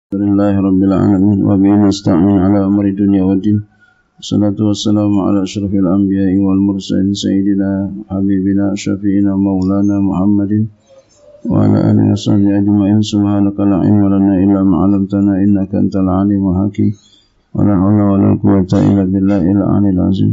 Alhamdulillahi Rabbil Alamin wa bihi nasta'in ala amri dunya wa din. Wassalatu wassalamu ala asyrafil anbiya'i wal mursalin sayyidina habibina syafi'ina maulana Muhammadin wa ala alihi wasahbihi ajma'in. Subhanaka la ilma lana illa ma 'allamtana innaka antal alimul hakim. Wa la haula wa la quwwata illa billahil aliyyil azim.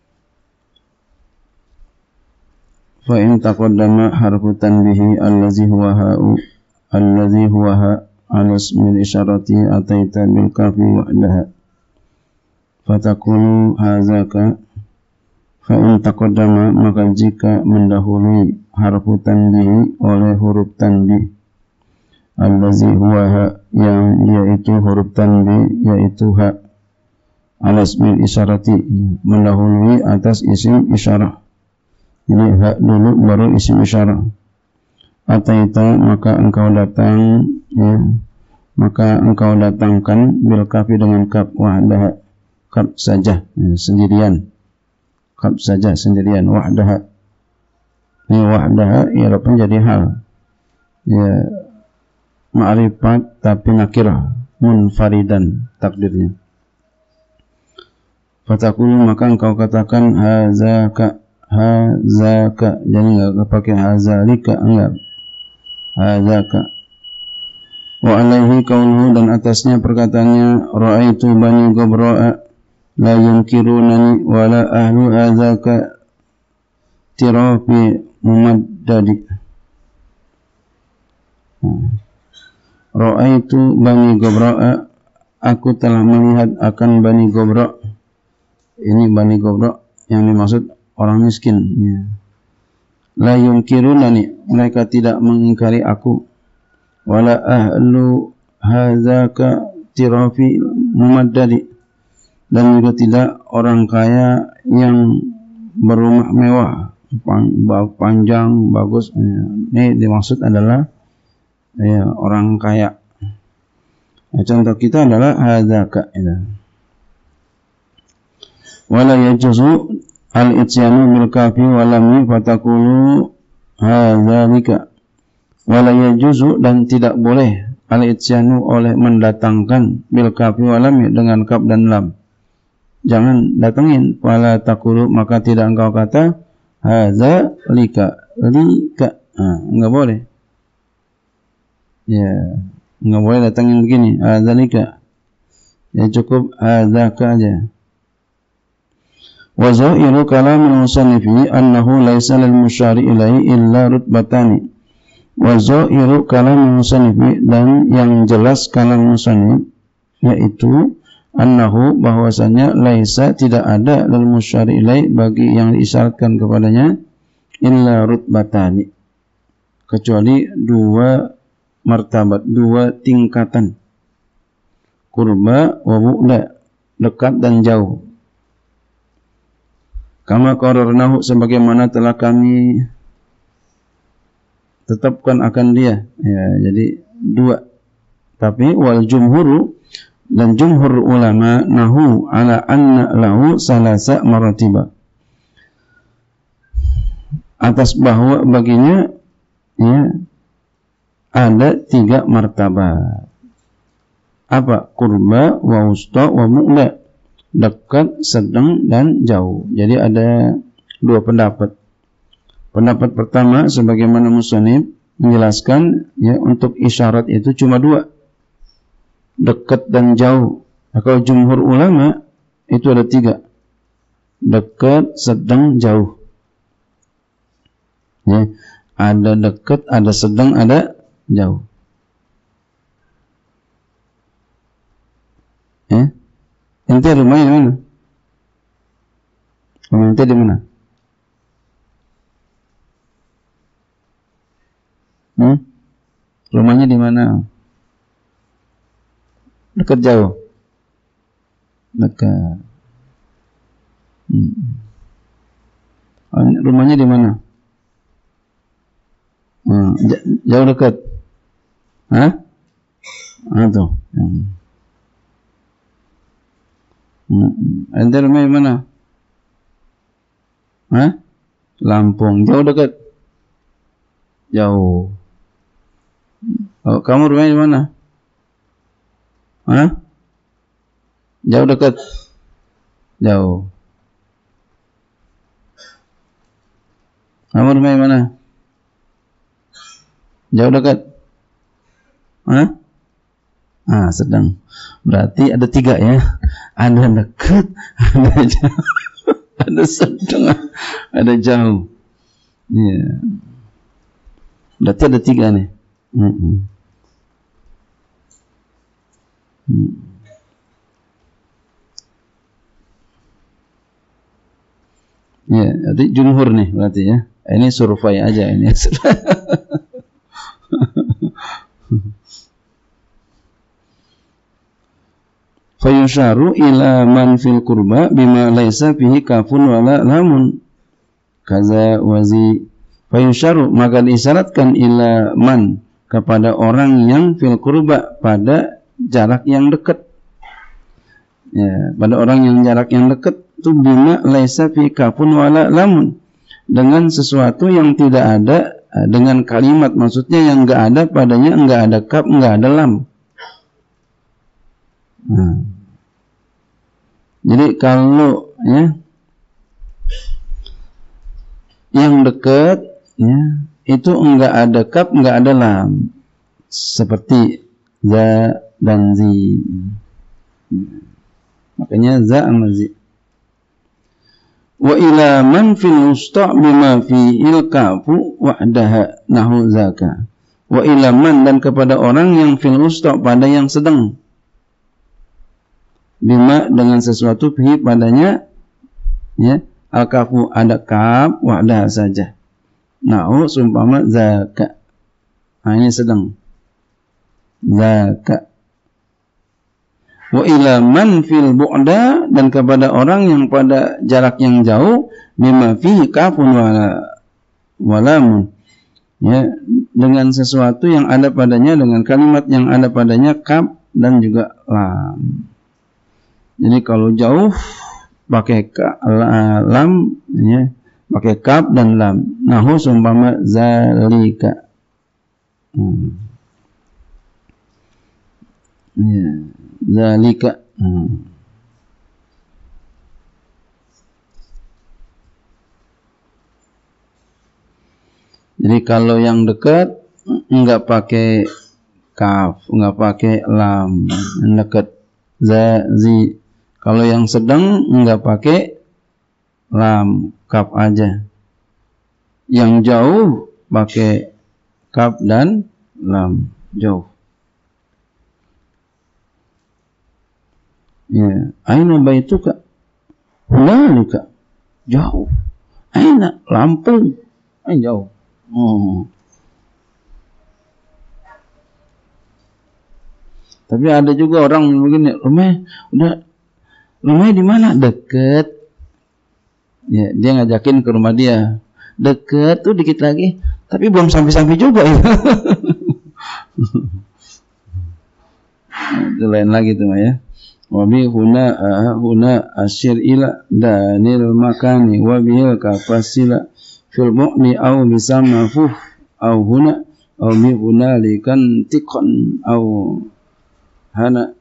Fa in taqaddama harfu tanbihi allazi huwa ha'u allazi huwa ha' ala ismil isyarati ataita bil kafi wahdaha fatakunu hazaka. Fa in taqaddama, maka jika mendahului harfu tanbihi oleh huruf tanbih allazi huwa ha, yang yaitu huruf tanbih yaitu ha, ala ismil isyarati, mendahului atas isim isyarah. Jadi ha dulu baru isim isyarah. Ataita, maka engkau datang, ya, maka engkau datangkan bil kafi dengan kaf wahdaha, kaf saja, ya, sendirian, kaf saja sendirian, wahdaha. Ini wahdaha ialah menjadi hal, ya, ma'rifat tapi nakirah, munfaridan takdirnya. Fatakulu, maka engkau katakan hazaka, hazaka, jadi enggak pakai hazalika, enggak, hazaka. Wa alaihi qauluhu, dan atasnya perkataannya ra'aitu bani Gabra'a la yunkirunani wa la ahlu hazaka tirafi mumaddadi. Ra'aitu bani Gabra'a, aku telah melihat akan bani Gabra'. Ini bani Gabra' yang dimaksud orang miskin, ya. La yunkirunani, mereka tidak mengingkari aku. Wala ahlu hazaka tirafi mumaddadi, dan juga tidak orang kaya yang berumah mewah panjang bagus. Ini dimaksud adalah, ya, orang kaya. Contoh kita adalah hazaka, ya. Wala yajuzu al-ityanu bil kafi wa lam fatakulu hadzalika. Wala yajuzu, dan tidak boleh al-ityanu oleh mendatangkan bil kafi wa lam dengan kaf dan lam. Jangan datangin wala takulu, maka tidak engkau kata hadzalika, lika. Enggak boleh. Ya, enggak boleh datangin begini hadzalika. Ya, cukup hadzaka aja. Wa zahiru kalamul musannifi annahu laisa lil musyari ilaihi illa rutbatani. Wa zahiru kalamul musannifi, dan yang jelas kalam musannif yaitu annahu, bahwasanya laisa, tidak ada lil musyari ilaihi, bagi yang diisyaratkan kepadanya, illa rutbatani, kecuali dua martabat, dua tingkatan, qurba wa bu'da, dekat dan jauh. Kama qararnahu, sebagaimana telah kami tetapkan akan dia, ya, jadi dua. Tapi wal jumhuru, dan jumhur ulama nahu ala anna lahu salasa maratiba, atas bahwa baginya, ya, ada tiga martabat. Apa? Qurba wa wusta wa mu'la, dekat, sedang, dan jauh. Jadi ada dua pendapat. Pendapat pertama, sebagaimana musannif menjelaskan, ya, untuk isyarat itu cuma dua, dekat dan jauh. Nah, kalau jumhur ulama itu ada tiga, dekat, sedang, jauh. Ya, ada dekat, ada sedang, ada jauh. Ya. Ente rumahnya di mana? Rumah ente di mana? Rumahnya di mana? Dekat, jauh? Dekat. Rumahnya di mana? Jauh, dekat? Hah? Tuh. Ente rumahnya di mana? Hah? Lampung. Jauh, dekat? Jauh. Oh, kamu rumahnya di mana? Hah? Jauh dekat? Jauh. Kamu rumahnya mana? Jauh dekat? Hah? Sedang. Berarti ada 3 ya. Ada dekat, ada jauh, ada sedang, ada jauh. Iya. Berarti ada 3 nih. Ya, jadi jumhur nih berarti ya. Ini survei aja ini. Fayusharu ila man fil qurba bima laisa fihi kafun wala lamun kaza wazi. Fayusharu, maka diisyaratkan ila man, kepada orang yang fil qurba, pada jarak yang dekat. Ya, pada orang yang jarak yang dekat itu bima laisa fihi kafun wala lamun, dengan sesuatu yang tidak ada, dengan kalimat, maksudnya yang enggak ada padanya, enggak ada kaf, enggak ada lam. Jadi kalau ya yang dekat ya itu enggak ada kaf, enggak ada lam, seperti za dan zi. Makanya za sama zi. Wa ila man fil wusta bima fihil kafu wahdaha nahu zaka. Wa ila man, dan kepada orang yang fil wusta, pada yang sedang, bima, dengan sesuatu, fihi, padanya ya al-kafu, ada kaf, wahdah saja, nahu, sumpama zaka. Ini sedang, zaka. Wa ila man fil bu'da, dan kepada orang yang pada jarak yang jauh, bima fihi kafun walamun, ya, dengan sesuatu yang ada padanya, dengan kalimat yang ada padanya kaf dan juga lam. Jadi kalau jauh pakai lam, ya, pakai kaf dan lam. Nahu sumpama zalika. Ya, zalika. Jadi kalau yang dekat enggak pakai kaf, enggak pakai lam, yang dekat zi. Kalau yang sedang enggak pakai lam, kaf aja. Yang jauh pakai kaf dan lam, jauh. Ya, aina baituka? Hunalika, jauh. Aina, Lampung, jauh. Tapi ada juga orang begini, rumahnya di mana? Deket. Ya, dia ngajakin ke rumah dia. Deket tuh dikit lagi, tapi belum sampai-sampai juga ya. Itu lain lagi tuh ya. Wa bi huna asyir ila danil makani wa bil kafasila fil mu'ni aw bisamma fuh aw huna aw bi hunalikan tiqan aw hana.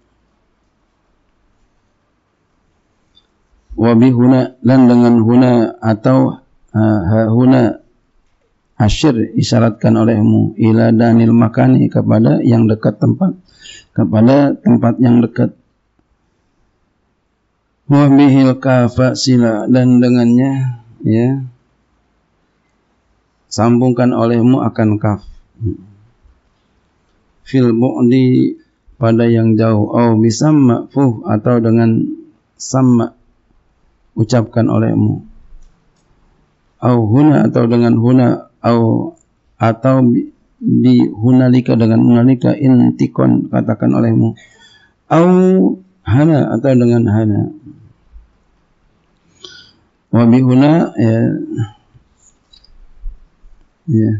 Wa bi huna, dan dengan huna atau huna asyir, isyaratkan olehmu, ila danil makani, kepada yang dekat tempat, kepada tempat yang dekat. Wa bihil kafa sila, dan dengannya ya sambungkan olehmu akan kaf. Fil bu'di, pada yang jauh, au bisamma fuh, atau dengan sama ucapkan olehmu, au huna, atau dengan huna, atau bi hunalika, dengan hunalika, intikon, katakan olehmu, au hana, atau dengan hana. Wa bi huna, ya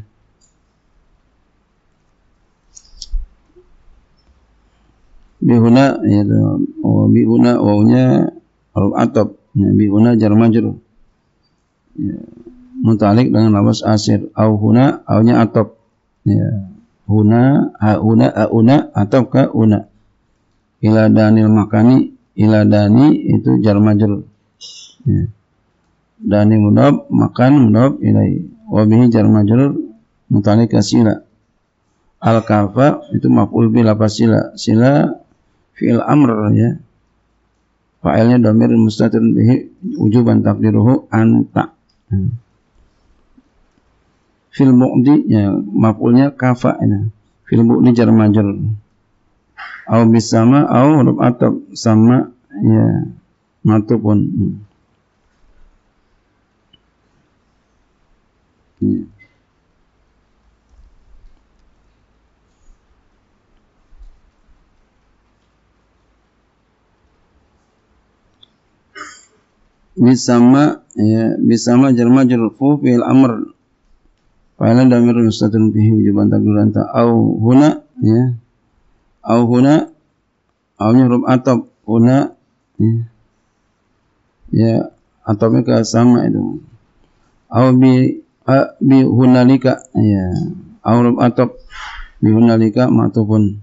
bihuna, ya, wa bihuna, wawnya huruf ataf, ya, bihuna jar majrur, ya, muta'alliq dengan lafaz asir. Au huna, aunya ataf, ya, huna, hauna, auna, ataf ka una, ila danil makani, ila dani itu jar majrur ya. Dani mudhaf, makan mudhaf ilaihi, wa bihi jar majrur muta'alliq sila. Al kafa itu maf'ul bi lafaz sila, sila fi'il amr ya, fa'ilnya dhamir mustatir bihi wujuban taqdiruhu anta. Fil mu'di ya, maf'ulnya kafa ya, fil mu'di jar majrur. Au bisama au huruf ataf sama ya, matupun ya. Bisama ya, bisama jar majrur fu fi'il amr fa'ala dhamir mustatir bihi wujuban taqdiruhu anta. Au huna ya, au huna, au huruf ataf huna ya, ya atafnya ke sama itu. Au bi hunalika ya, au huruf ataf bi hunalika matufun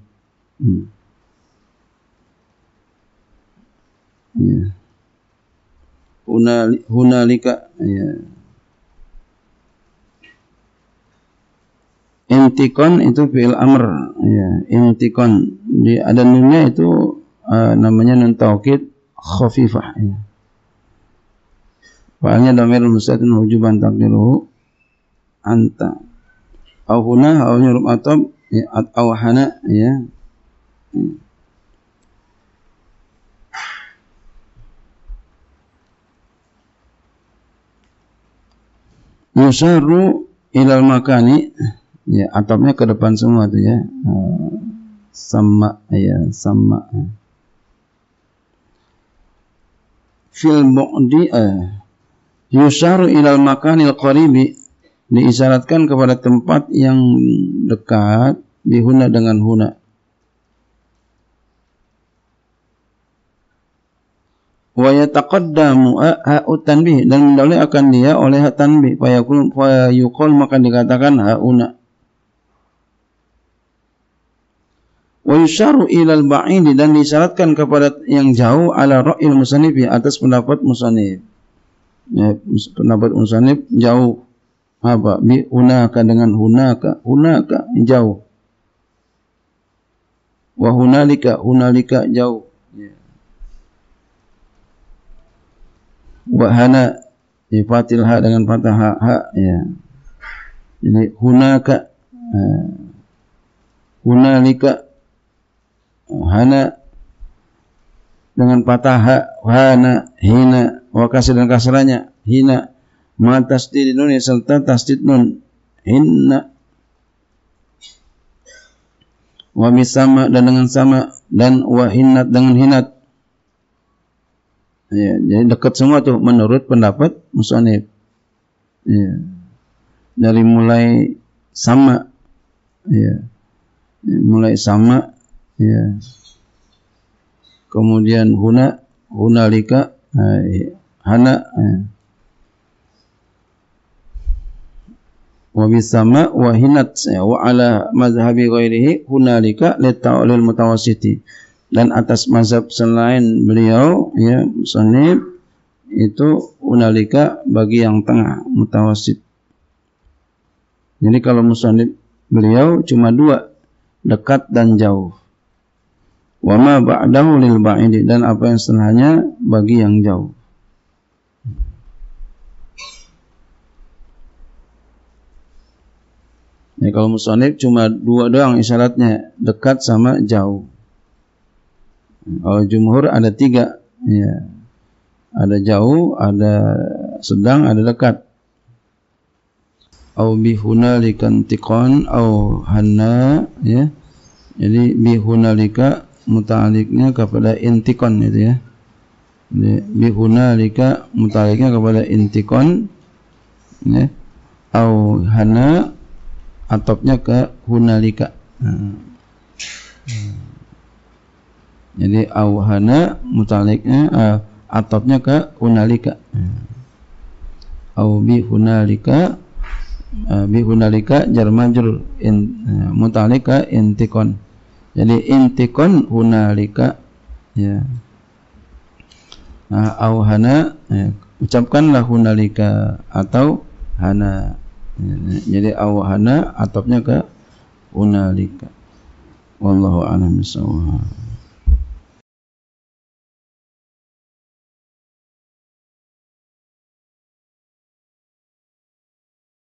ya, hunalika ya. Intikon itu fi'il amr ya, intikon di ada nunnya itu namanya nun taukid khafifah ya. Fa'alnya dhamir mustatir wujuban taqdiruhu anta. Au huna, au huruf ataf ya, au hana ya. Yusarru ilal makani ya, atapnya ke depan semua tuh ya, sama ya, sama. Fil mu'di yusarru ilal makanil qaribi, diisyaratkan kepada tempat yang dekat, bihuna dengan huna. Wa yataqaddamu ha'u tanbih, dan mendahului akan dia oleh ha tanbih, fa yuqal maka dikatakan hauna. Wa yusharu ilal ba'idi, dan disyaratkan kepada yang jauh ala ra'il musannifi, atas pendapat musannif ya, pendapat musannif jauh apa, bi hunaka dengan hunaka, hunaka jauh, wa hunalika, hunalika jauh ya. Wa hana di fathil ha dengan fathah ha ya, jadi hunaka hunalika, hana dengan fathah ha, hana hina, wa kasr dan kasranya hina, ma tasdid nun serta tasdid nun hinna, wa bisama dan dengan sama, dan wa hinnat dengan hinat ya, jadi dekat semua tuh menurut pendapat musannif ya, dari mulai sama ya, mulai sama ya, kemudian huna, hunalika, hana ya. Wa bisama wa hinat ya, wa ala mazhabi ghairihi hunalika lita'lil mutawassiti, dan atas mazhab selain beliau ya, musannif itu hunalika bagi yang tengah, mutawassit. Jadi kalau musannif beliau cuma dua, dekat dan jauh. Wa ma ba'dahu lil ba'idi, dan apa yang setelahnya bagi yang jauh. Ya, kalau musannif cuma dua doang isyaratnya, dekat sama jauh. Kalau jumhur ada tiga ya, ada jauh, ada sedang, ada dekat. Au bi hunalika intiqan au hanna ya, jadi bi hunalika muta'alliqnya kepada intiqan itu ya, bi hunalika muta'alliqnya kepada intiqan ya, au hanna atopnya ke hunalika. Jadi au hana muta'alliqnya atopnya ke hunalika. Au bi hunalika, bi hunalika jar majrur muta'alliq ke intiqan. Jadi intiqan hunalika ya. Nah, au hana, ya, ucapkanlah hunalika atau hana. Ya, jadi au hana atapnya ke hunalika. Wallahu a'lam bishawab.